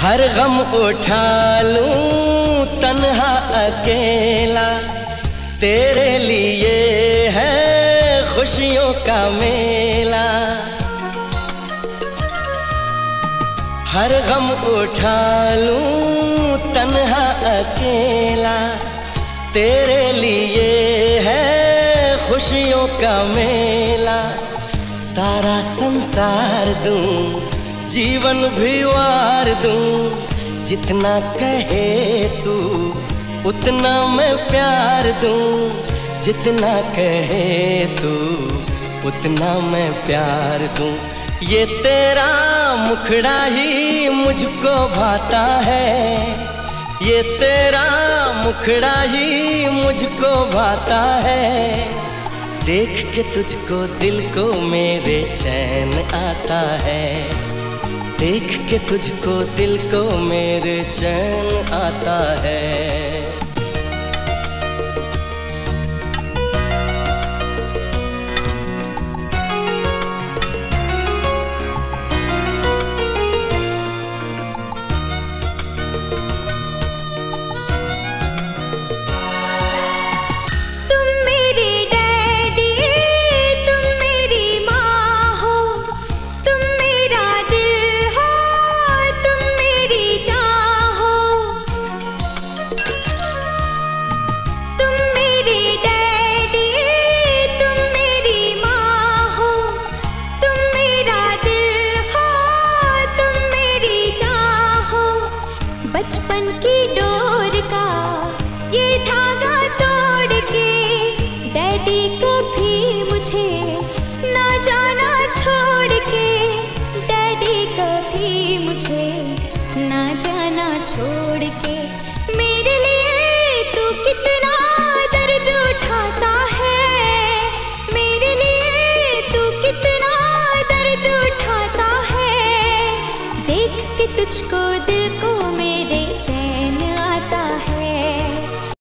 हर गम उठा लूं तन्हा अकेला, तेरे लिए है खुशियों का मेला। हर गम उठा लूं तन्हा अकेला, तेरे लिए है खुशियों का मेला। सारा संसार दूं, जीवन भी वार दूं, जितना कहे तू उतना मैं प्यार दूं। जितना कहे तू उतना मैं प्यार दूं। ये तेरा मुखड़ा ही मुझको भाता है, ये तेरा मुखड़ा ही मुझको भाता है। देख के तुझको दिल को मेरे चैन आता है, देख के तुझको दिल को मेरे चैन आता है। बचपन की डोर का ये धागा तोड़ के, डैडी कभी मुझे ना जाना छोड़ के, डैडी कभी मुझे ना जाना छोड़ के। मेरे लिए तू कितना दर्द उठाता है, मेरे लिए तू कितना दर्द उठाता है। देख के तुझको दिल को